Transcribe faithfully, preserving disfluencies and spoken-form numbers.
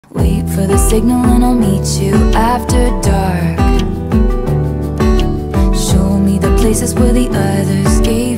Wait for the signal and I'll meet you after dark. Show me the places where the others gave